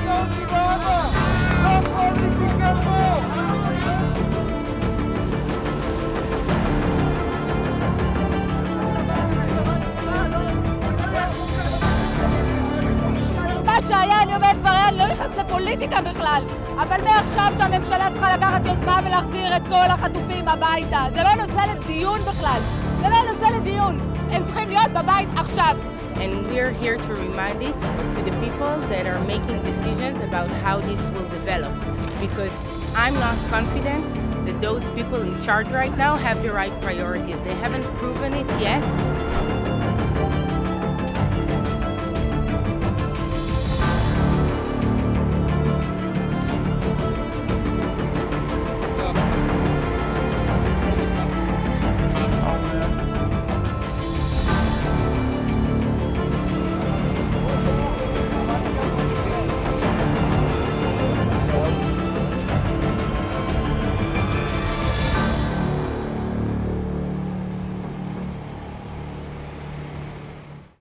שהיה אני אומרת כבר היה, לא נכנס לפוליטיקה בכלל, אבל מעכשיו שהממשלה צריכה לקחת יוזמה ולהחזיר את כל החטופים הביתה. זה לא נושא לדיון בכלל, זה לא נושא לדיון, הם צריכים להיות בבית עכשיו. And we're here to remind it to the people that are making decisions about how this will develop, because I'm not confident that those people in charge right now have the right priorities. They haven't proven it yet.